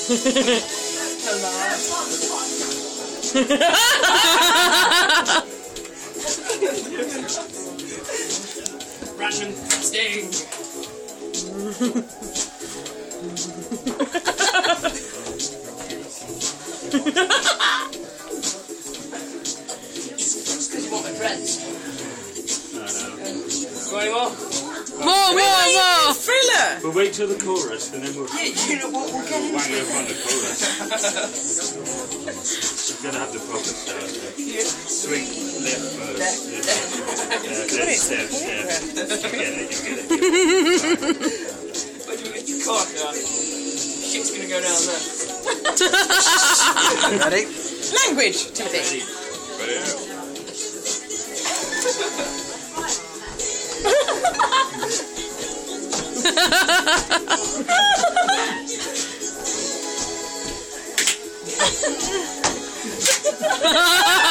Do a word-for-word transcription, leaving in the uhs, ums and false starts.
Random sting. Just because you want my friends. No, no. Got any more? More, more, more! Thriller! We'll wait till the chorus and then we'll Yeah, you know what? We'll get into wang it. over on the chorus. We're going to have the proper start. Swing left first. Yeah, yeah, step, step. You get it, you get it. Where do we get the car? Shit's gonna go down there. Ready? Language, Timothy. Ready? Ha ha ha!